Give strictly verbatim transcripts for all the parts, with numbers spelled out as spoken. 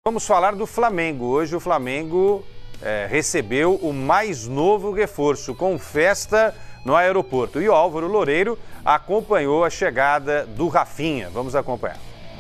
Vamos falar do Flamengo. Hoje o Flamengo é, recebeu o mais novo reforço, com festa no aeroporto. E o Álvaro Loureiro acompanhou a chegada do Rafinha. Vamos acompanhar.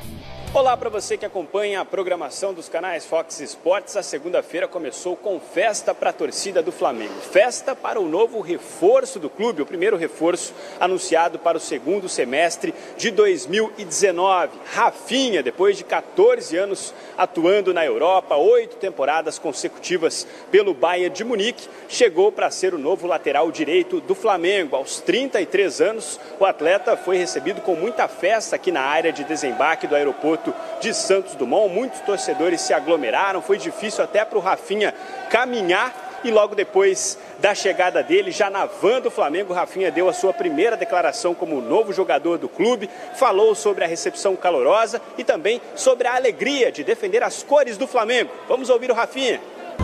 Olá para você que acompanha a programação dos canais Fox Sports. A segunda-feira começou com festa para a torcida do Flamengo. Festa para o novo reforço do clube, o primeiro reforço anunciado para o segundo semestre de dois mil e dezenove. Rafinha, depois de quatorze anos atuando na Europa, oito temporadas consecutivas pelo Bayern de Munique, chegou para ser o novo lateral direito do Flamengo. Aos trinta e três anos, o atleta foi recebido com muita festa aqui na área de desembarque do aeroporto de Santos Dumont. Muitos torcedores se aglomeraram, foi difícil até para o Rafinha caminhar e logo depois da chegada dele, já na van do Flamengo, o Rafinha deu a sua primeira declaração como novo jogador do clube, falou sobre a recepção calorosa e também sobre a alegria de defender as cores do Flamengo. Vamos ouvir o Rafinha.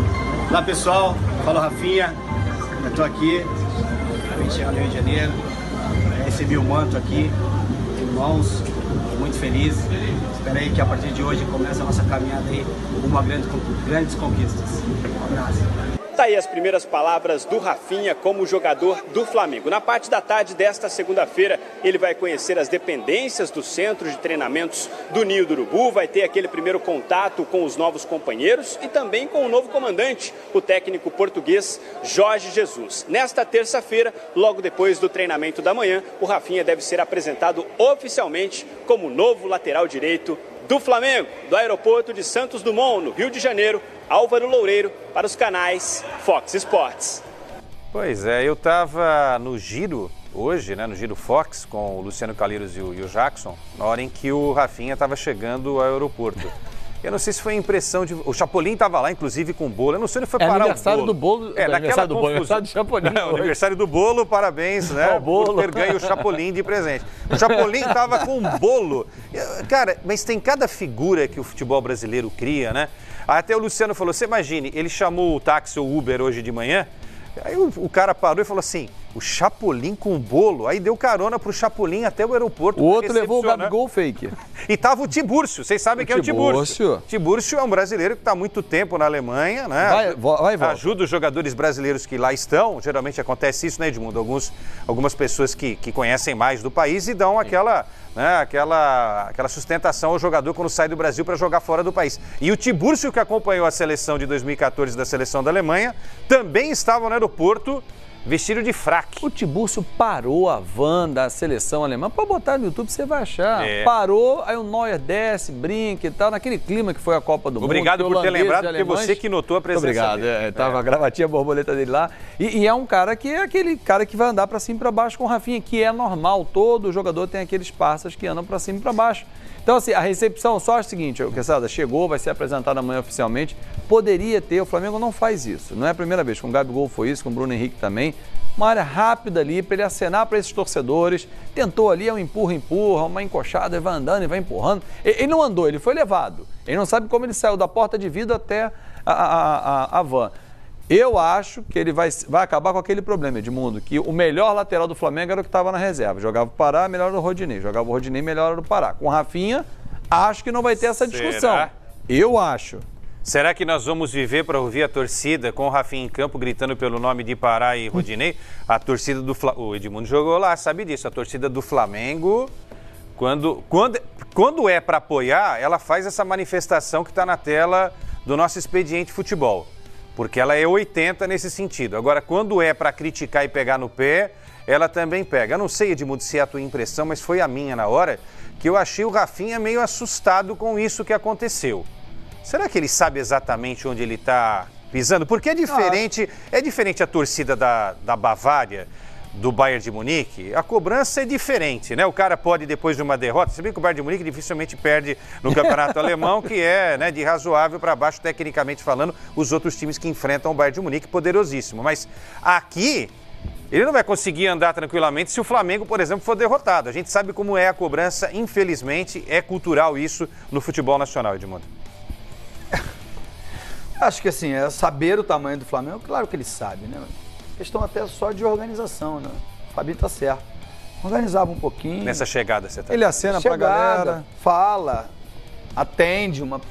Olá pessoal, fala Rafinha, eu estou aqui, acabei de chegar no Rio de Janeiro, recebi o manto aqui, irmãos, muito feliz. Espero aí que a partir de hoje comece a nossa caminhada aí com uma grande, grandes conquistas. Um abraço. Tá aí as primeiras palavras do Rafinha como jogador do Flamengo. Na parte da tarde desta segunda-feira, ele vai conhecer as dependências do centro de treinamentos do Ninho do Urubu, vai ter aquele primeiro contato com os novos companheiros e também com o novo comandante, o técnico português Jorge Jesus. Nesta terça-feira, logo depois do treinamento da manhã, o Rafinha deve ser apresentado oficialmente como novo lateral direito do Flamengo, do aeroporto de Santos Dumont, no Rio de Janeiro. Álvaro Loureiro para os canais Fox Sports. Pois é, eu estava no Giro hoje, né, no Giro Fox, com o Luciano Calheiros e o, e o Jackson, na hora em que o Rafinha estava chegando ao aeroporto. Eu não sei se foi impressão de... O Chapolin estava lá, inclusive, com o bolo. Eu não sei se ele foi é parar aniversário o bolo. do bolo. É, é, naquela do bolo, aniversário do Chapolin. Não, aniversário do bolo, parabéns, né? O bolo. Por ter ganho o Chapolin de presente. O Chapolin estava com um bolo. Cara, mas tem cada figura que o futebol brasileiro cria, né? Até o Luciano falou, você imagine, ele chamou o táxi ou Uber hoje de manhã, aí o, o cara parou e falou assim, o Chapolin com bolo, aí deu carona pro Chapolin até o aeroporto. O outro levou o Gabigol fake. E tava o Tibúrcio, vocês sabem o quem Tibúrcio. é o Tibúrcio. Tibúrcio é um brasileiro que está há muito tempo na Alemanha, né? Vai, vai, vai. Ajuda os jogadores brasileiros que lá estão, geralmente acontece isso, né, Edmundo? Alguns, algumas pessoas que, que conhecem mais do país e dão aquela... Né, aquela, aquela sustentação ao jogador quando sai do Brasil para jogar fora do país. E o Tibúrcio, que acompanhou a seleção de dois mil e quatorze da seleção da Alemanha, também estava no aeroporto vestido de fraque. O Tibúrcio parou a van da seleção alemã. Pode botar no YouTube, você vai achar. É. Parou, aí o Neuer desce, brinca e tal, naquele clima que foi a Copa do Obrigado Mundo. Obrigado por ter lembrado, porque alemães. você que notou a presença Obrigado, dele. é, tava é. a gravatinha, a borboleta dele lá. E, e é um cara que é aquele cara que vai andar para cima e para baixo com o Rafinha, que é normal. Todo jogador tem aqueles parças que andam para cima e para baixo. Então, assim, a recepção só é o seguinte, o Quesada chegou, vai ser apresentado amanhã oficialmente. Poderia ter, o Flamengo não faz isso. Não é a primeira vez, com o Gabigol foi isso, com o Bruno Henrique também. Uma área rápida ali para ele acenar para esses torcedores. Tentou ali, é um empurra-empurra, uma encoxada, ele vai andando e vai empurrando. Ele não andou, ele foi levado. Ele não sabe como ele saiu da porta de vidro até a, a, a, a van. Eu acho que ele vai, vai acabar com aquele problema, Edmundo, que o melhor lateral do Flamengo era o que estava na reserva. Jogava o Pará, melhor era o Rodinei. Jogava o Rodinei, melhor era o Pará. Com o Rafinha, acho que não vai ter essa discussão. Será? Eu acho. Será que nós vamos viver para ouvir a torcida com o Rafinha em campo gritando pelo nome de Pará e Rodinei? A torcida do Flamengo, o Edmundo jogou lá, sabe disso, a torcida do Flamengo, quando, quando, quando é para apoiar, ela faz essa manifestação que está na tela do nosso Expediente Futebol, porque ela é oitenta nesse sentido. Agora, quando é para criticar e pegar no pé, ela também pega. Eu não sei, Edmundo, se é a tua impressão, mas foi a minha na hora, que eu achei o Rafinha meio assustado com isso que aconteceu. Será que ele sabe exatamente onde ele está pisando? Porque é diferente, ah. é diferente a torcida da, da Bavária, do Bayern de Munique. A cobrança é diferente, né? O cara pode, depois de uma derrota, se bem que o Bayern de Munique dificilmente perde no campeonato alemão, que é, né, de razoável para baixo, tecnicamente falando, os outros times que enfrentam o Bayern de Munique, poderosíssimo. Mas aqui, ele não vai conseguir andar tranquilamente se o Flamengo, por exemplo, for derrotado. A gente sabe como é a cobrança, infelizmente, é cultural isso no futebol nacional, Edmundo. Acho que assim, é saber o tamanho do Flamengo, claro que ele sabe, né? Questão até só de organização, né? O Fabinho tá certo. Organizava um pouquinho. Nessa chegada, você tá... Ele acena Chegada, pra galera. fala, atende uma...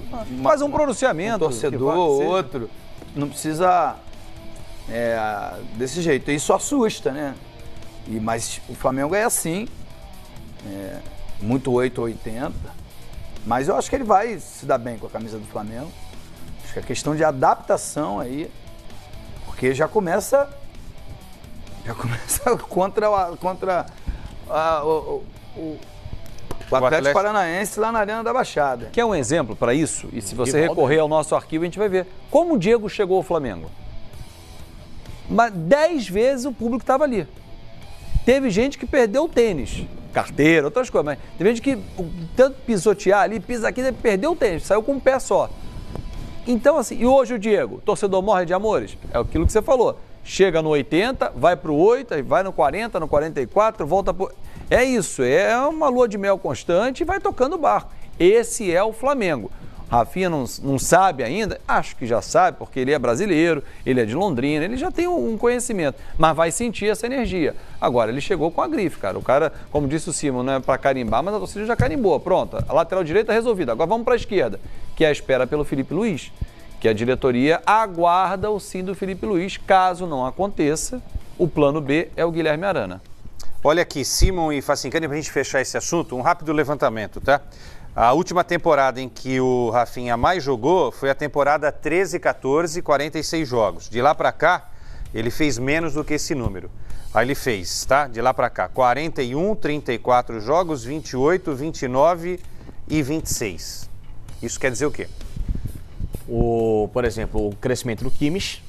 uma, Faz um pronunciamento. Um torcedor ou outro. Não precisa é, desse jeito. Isso assusta, né? E, mas o Flamengo é assim. É, muito oito ou oitenta. Mas eu acho que ele vai se dar bem com a camisa do Flamengo. Acho que é questão de adaptação aí. Porque já começa... Já começa contra, a, contra a, o, o, o Atlético, Atlético Paranaense lá na Arena da Baixada. Quer um exemplo para isso? E se você recorrer ao nosso arquivo, a gente vai ver como o Diego chegou ao Flamengo. Mas dez vezes o público estava ali. Teve gente que perdeu o tênis, carteira, outras coisas, mas teve gente que tanto pisotear ali, pisa aqui, perdeu o tênis, saiu com um pé só. Então, assim, e hoje o Diego, torcedor morre de amores? É aquilo que você falou. Chega no oitenta, vai pro oito, vai no quarenta, no quarenta e quatro, volta pro... É isso, é uma lua de mel constante e vai tocando o barco. Esse é o Flamengo. Rafinha não, não sabe ainda? Acho que já sabe, porque ele é brasileiro, ele é de Londrina, ele já tem um conhecimento, mas vai sentir essa energia. Agora, ele chegou com a grife, cara. O cara, como disse o Simon, não é para carimbar, mas a torcida já carimbou. Pronto, a lateral direita resolvida. Agora vamos para a esquerda, que é a espera pelo Felipe Luiz, que a diretoria aguarda o sim do Felipe Luiz. Caso não aconteça, o plano B é o Guilherme Arana. Olha aqui, Simon e Facincani, para a gente fechar esse assunto, um rápido levantamento, tá? A última temporada em que o Rafinha mais jogou foi a temporada treze, quatorze, quarenta e seis jogos. De lá para cá, ele fez menos do que esse número. Aí ele fez, tá? De lá para cá, quarenta e um, trinta e quatro jogos, vinte e oito, vinte e nove e vinte e seis. Isso quer dizer o quê? O, por exemplo, o crescimento do Kimmich,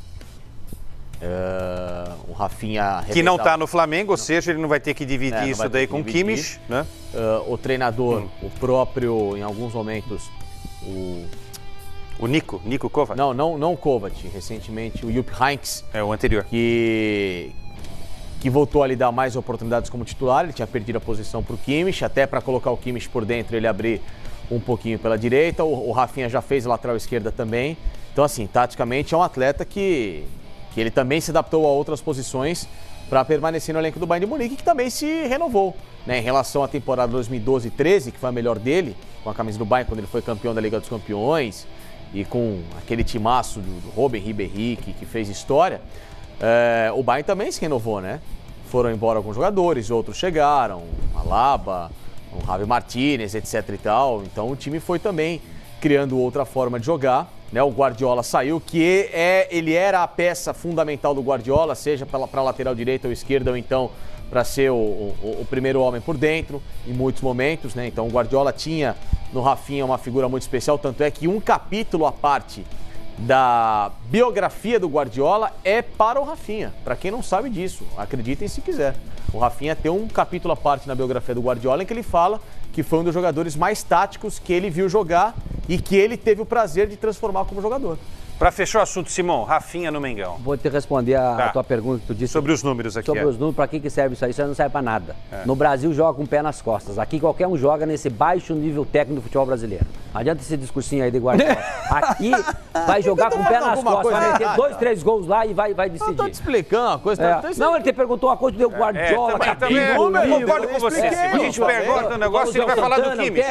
uh, o Rafinha... Que não está no Flamengo, ou seja, ele não vai ter que dividir é, isso daí com o Kimmich, né? Uh, o treinador, hum. o próprio, em alguns momentos, o... O Nico, Nico Kovac? Não, não, não o Kovac, recentemente o Jupp Heynckes. É, o anterior. Que, que voltou a lhe dar mais oportunidades como titular, ele tinha perdido a posição para o Kimmich, até para colocar o Kimmich por dentro, ele abrir um pouquinho pela direita, o, o Rafinha já fez a lateral esquerda também. Então, assim, taticamente é um atleta que, que ele também se adaptou a outras posições para permanecer no elenco do Bayern de Munique, que também se renovou, né? Em relação à temporada dois mil e doze treze, que foi a melhor dele, com a camisa do Bayern, quando ele foi campeão da Liga dos Campeões, e com aquele timaço do, do Robben Ribéry, que, que fez história, é, o Bayern também se renovou, né? Foram embora alguns jogadores, outros chegaram, Alaba, o Javi Martínez, etc e tal. Então o time foi também criando outra forma de jogar, né? O Guardiola saiu, que é, ele era a peça fundamental do Guardiola, seja para a lateral direita ou esquerda, ou então para ser o, o, o primeiro homem por dentro, em muitos momentos, né? Então o Guardiola tinha no Rafinha uma figura muito especial, tanto é que um capítulo à parte da biografia do Guardiola é para o Rafinha. Para quem não sabe disso, acreditem se quiser. O Rafinha tem um capítulo à parte na biografia do Guardiola em que ele fala que foi um dos jogadores mais táticos que ele viu jogar e que ele teve o prazer de transformar como jogador. Para fechar o assunto, Simão, Rafinha no Mengão. Vou te responder a, tá. a tua pergunta que tu disse. Sobre os números aqui. Sobre é. os números, para que, que serve isso aí? Isso aí não serve para nada. É. No Brasil joga com o pé nas costas. Aqui qualquer um joga nesse baixo nível técnico do futebol brasileiro. Não adianta esse discursinho aí de Guardiola. Aqui vai jogar com o pé nas costas, vai meter dois, três gols lá e vai, vai decidir. Eu tô te explicando uma coisa. É. Tá... Não, ele te perguntou uma coisa, deu Guardiola, é, é, também, também, eu concordo com você. Se a gente pergunta um negócio, ele vai falar do Kimmich.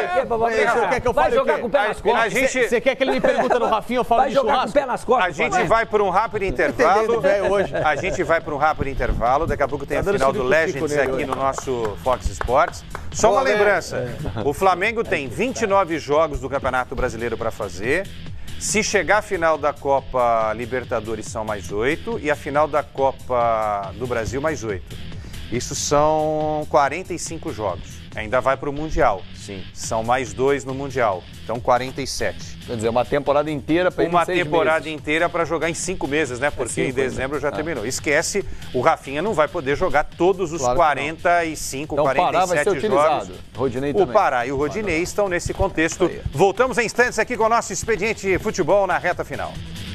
Vai jogar com o pé nas costas. Você quer que ele me pergunte no Rafinha ou fale de churrasco? Vai jogar com o pé nas costas. A gente vai para um rápido intervalo. A gente vai para um rápido intervalo. Daqui a pouco tem a final do Legends aqui no nosso Fox Sports. Só uma lembrança: o Flamengo tem vinte e nove jogos do Campeonato Brasileiro para fazer. Se chegar à final da Copa Libertadores, são mais oito. E a final da Copa do Brasil, mais oito. Isso são quarenta e cinco jogos. Ainda vai para o Mundial. Sim. São mais dois no Mundial. Então, quarenta e sete. Quer dizer, uma temporada inteira para Uma temporada inteira para jogar em cinco meses, né? Porque é cinco, em dezembro né? já terminou. Ah. Esquece, o Rafinha não vai poder jogar todos os claro quarenta e cinco, então, quarenta e sete vai ser utilizado. Jogos. Rodinei o também. Pará e o Rodinei estão nesse contexto. Voltamos em instantes aqui com o nosso Expediente Futebol na reta final.